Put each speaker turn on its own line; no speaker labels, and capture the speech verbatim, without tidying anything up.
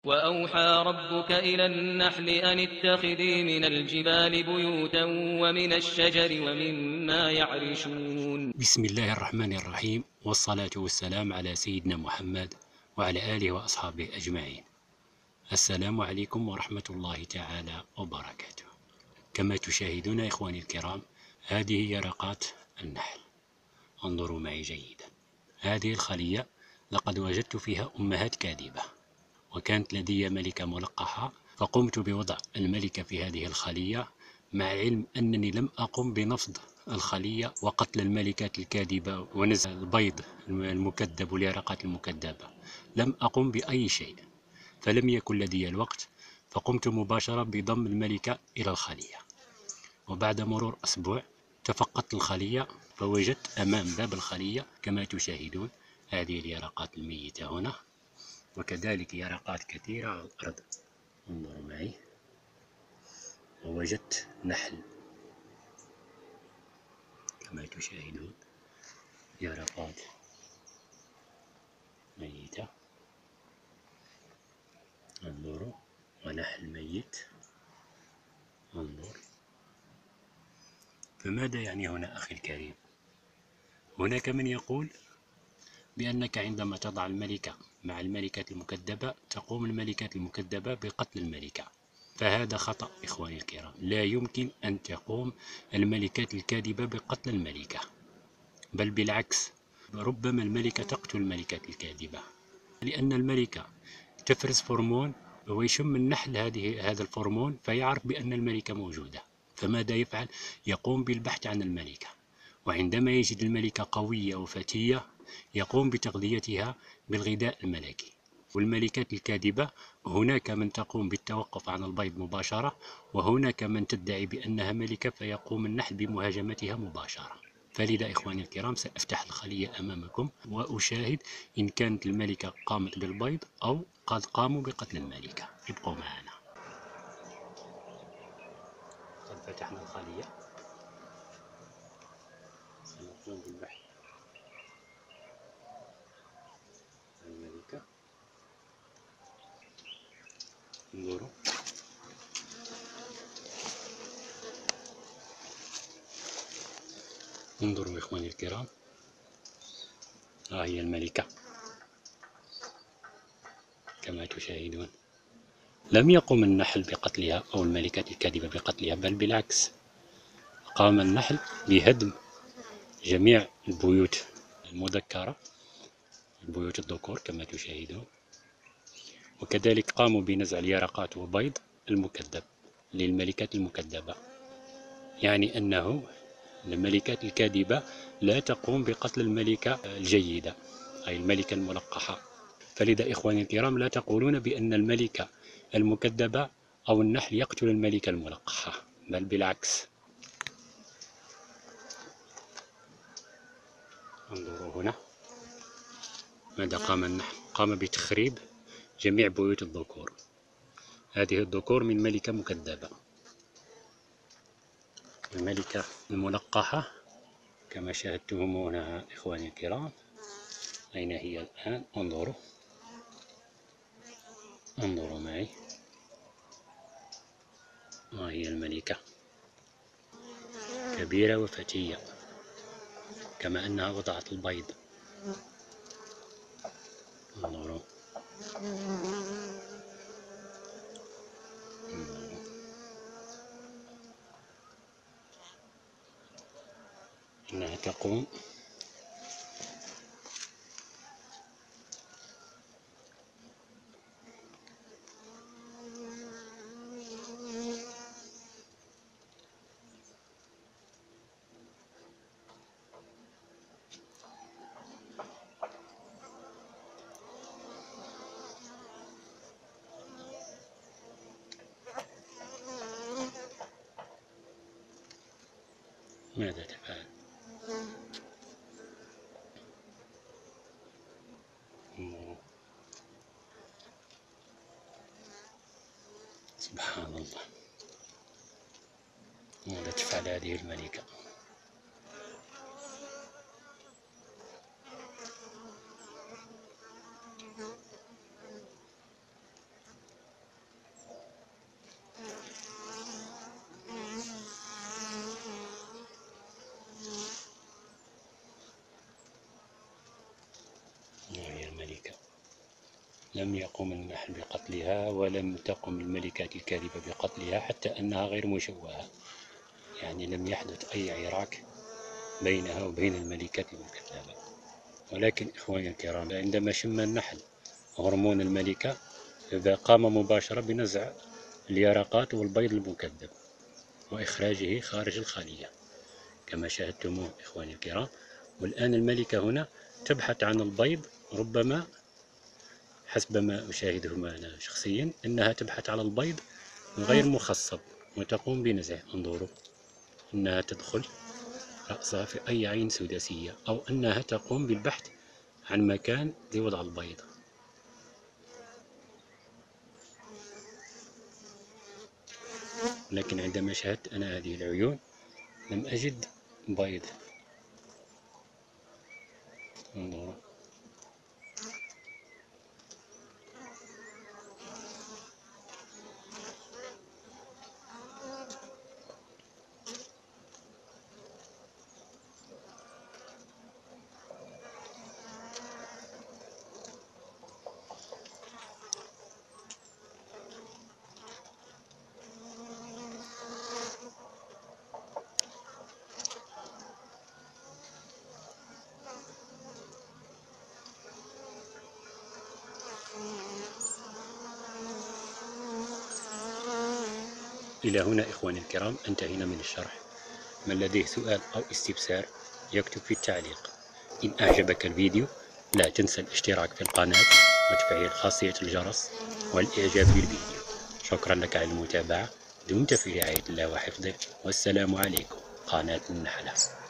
وأوحى ربك إلى النحل أن اتخذي من الجبال بيوتا ومن الشجر ومما يعرشون.
بسم الله الرحمن الرحيم، والصلاة والسلام على سيدنا محمد وعلى آله وأصحابه أجمعين. السلام عليكم ورحمة الله تعالى وبركاته. كما تشاهدون إخواني الكرام، هذه يرقات النحل. انظروا معي جيدا. هذه الخلية لقد وجدت فيها أمهات كاذبة، وكانت لدي ملكة ملقحة، فقمت بوضع الملكة في هذه الخلية، مع العلم أنني لم أقم بنفض الخلية وقتل الملكات الكاذبة ونزع البيض المكذب واليرقات المكذبة. لم أقم بأي شيء، فلم يكن لدي الوقت، فقمت مباشرة بضم الملكة إلى الخلية. وبعد مرور أسبوع تفقدت الخلية، فوجدت أمام باب الخلية كما تشاهدون هذه اليرقات الميتة هنا، وكذلك يرقات كثيرة على الأرض. انظروا معي. ووجدت نحل كما تشاهدون، يرقات ميتة. انظروا، ونحل ميت. انظر. فماذا يعني هنا أخي الكريم؟ هناك من يقول بأنك عندما تضع الملكة مع الملكات المكذبة تقوم الملكات المكذبة بقتل الملكة، فهذا خطأ إخواني الكرام. لا يمكن أن تقوم الملكات الكاذبة بقتل الملكة، بل بالعكس، ربما الملكة تقتل الملكات الكاذبة، لأن الملكة تفرز فورمون ويشم النحل هذه هذا الفورمون فيعرف بأن الملكة موجودة. فماذا يفعل؟ يقوم بالبحث عن الملكة، وعندما يجد الملكة قوية وفتية يقوم بتغذيتها بالغذاء الملكي. والملكات الكاذبة هناك من تقوم بالتوقف عن البيض مباشرة، وهناك من تدعي بأنها ملكة فيقوم النحل بمهاجمتها مباشرة. فلذا إخواني الكرام سأفتح الخلية أمامكم وأشاهد إن كانت الملكة قامت بالبيض أو قد قاموا بقتل الملكة. ابقوا معنا. قد فتحنا الخلية، سنقوم بالبحث عن الملكة. انظروا. انظروا إخواني الكرام، ها هي الملكة كما تشاهدون. لم يقم النحل بقتلها أو الملكة الكاذبة بقتلها، بل بالعكس، قام النحل بهدم جميع البيوت المذكرة، البيوت الذكور كما تشاهدون، وكذلك قاموا بنزع اليرقات وبيض المكذب للملكات المكذبة. يعني أنه الملكات الكاذبة لا تقوم بقتل الملكة الجيدة، أي الملكة الملقحة. فلذا إخواني الكرام لا تقولون بأن الملكة المكذبة أو النحل يقتل الملكة الملقحة، بل بالعكس. انظروا هنا ماذا قام النحل. قام بتخريب جميع بيوت الذكور. هذه الذكور من ملكة مكذبة. الملكة الملقحة كما شاهدتم هنا إخواني الكرام. أين هي الآن؟ انظروا، انظروا معي. ها هي الملكة كبيرة وفتية، كما أنها وضعت البيض. انظروا. إنها تقوم ماذا تفعل؟ سبحان الله، ماذا تفعل هذه الملكة؟ لم يقم النحل بقتلها، ولم تقم الملكات الكاذبة بقتلها، حتى أنها غير مشوهة، يعني لم يحدث أي عراك بينها وبين الملكات المكذبة. ولكن إخواني الكرام، عندما شم النحل هرمون الملكة قام مباشرة بنزع اليرقات والبيض المكذب وإخراجه خارج الخلية كما شاهدتموه إخواني الكرام. والآن الملكة هنا تبحث عن البيض، ربما حسب ما أشاهده أنا شخصيا أنها تبحث عن البيض غير مخصب وتقوم بنزعه. انظروا، أنها تدخل رأسها في أي عين سداسية، أو أنها تقوم بالبحث عن مكان لوضع البيض. لكن عندما شاهدت أنا هذه العيون لم أجد بيض. انظروا. إلى هنا إخواني الكرام انتهينا من الشرح. من لديه سؤال أو استفسار يكتب في التعليق. إن أعجبك الفيديو لا تنسى الاشتراك في القناة وتفعيل خاصية الجرس والإعجاب بالفيديو. شكرا لك على المتابعة، دمت في رعاية الله وحفظه، والسلام عليكم. قناة النحلة.